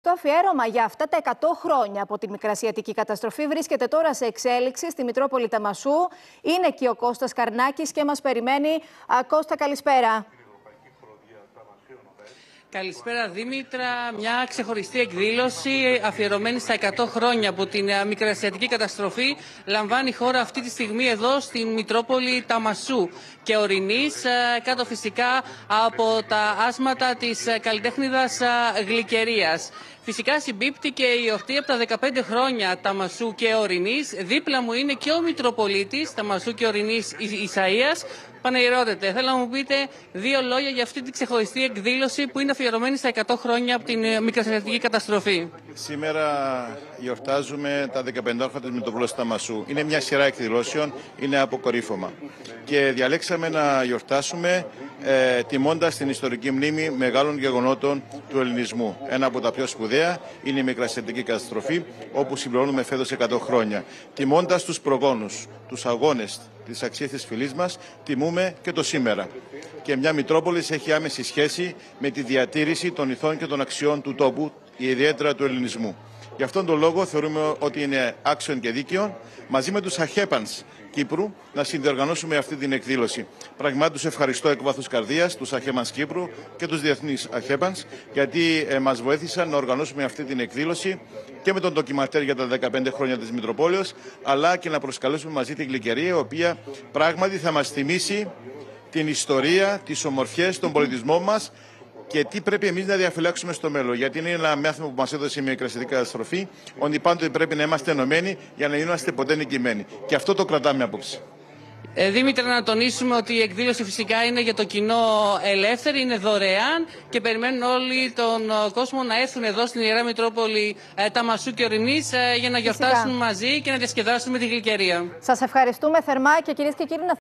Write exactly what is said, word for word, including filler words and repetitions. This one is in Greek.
Το αφιέρωμα για αυτά τα εκατό χρόνια από τη μικρασιατική καταστροφή βρίσκεται τώρα σε εξέλιξη στη Μητρόπολη Ταμασσού. Είναι εκεί ο Κώστας Καρνάκης και μας περιμένει. Α, Κώστα, καλησπέρα. Καλησπέρα Δήμητρα. Μια ξεχωριστή εκδήλωση αφιερωμένη στα εκατό χρόνια από την μικρασιατική καταστροφή λαμβάνει η χώρα αυτή τη στιγμή εδώ στην Μητρόπολη Ταμασσού και Ορεινής, κάτω φυσικά από τα άσματα της καλλιτέχνηδας Γλυκερίας. Φυσικά συμπίπτει και η εορτή από τα δεκαπέντε χρόνια Ταμασσού και Ορεινής. Δίπλα μου είναι και ο Μητροπολίτης Ταμασσού και Ορεινής Ισαΐας. Παναγιώτατε, θέλω να μου πείτε δύο λόγια για αυτή την ξεχωριστή εκδήλωση που είναι αφιερωμένη στα εκατό χρόνια από την μικρασιατική καταστροφή. Σήμερα γιορτάζουμε τα δεκαπέντε χρόνια της Μητροπολίας Ταμασσού. Είναι μια σειρά εκδηλώσεων, είναι αποκορύφωμα. Και διαλέξαμε να γιορτάσουμε ε, τιμώντας την ιστορική μνήμη μεγάλων γεγονότων του ελληνισμού. Ένα από τα πιο σπουδαία είναι η μικρασιατική καταστροφή, όπου συμπληρώνουμε φέτος εκατό χρόνια. Τιμώντας τους προγόνους, τους αγώνες, τις αξίες της φυλής μας, τιμούμε και το σήμερα. Και μια Μητρόπολη έχει άμεση σχέση με τη διατήρηση των ηθών και των αξιών του τόπου, ιδιαίτερα του ελληνισμού. Γι' αυτόν τον λόγο θεωρούμε ότι είναι άξιον και δίκαιον μαζί με τους Αχέπανς Κύπρου να συνδιοργανώσουμε αυτή την εκδήλωση. Πραγματικά τους ευχαριστώ εκ βάθους καρδίας, τους Αχέπανς Κύπρου και τους διεθνείς Αχέπανς, γιατί ε, μας βοήθησαν να οργανώσουμε αυτή την εκδήλωση και με τον ντοκιματέρ για τα δεκαπέντε χρόνια της Μητροπόλεως, αλλά και να προσκαλέσουμε μαζί την Γλυκερία, η οποία πράγματι θα μας θυμίσει την ιστορία, τις ομορφιές, τον πολιτισμό μας και τι πρέπει εμείς να διαφυλάξουμε στο μέλλον. Γιατί είναι ένα μάθημα που μας έδωσε η μικρασιατική καταστροφή, ότι πάντοτε πρέπει να είμαστε ενωμένοι για να είμαστε ποτέ νικημένοι. Και αυτό το κρατάμε απόψε. Ε, Δήμητρα, να τονίσουμε ότι η εκδήλωση φυσικά είναι για το κοινό ελεύθερη, είναι δωρεάν και περιμένουν όλοι τον κόσμο να έρθουν εδώ στην Ιερά Μητρόπολη ε, Ταμασσού και Ορεινής ε, για να γιορτάσουν μαζί και να διασκεδάσουν με τη Γλυκερία. Σας ευχαριστούμε θερμά και κυρίες και κύριοι.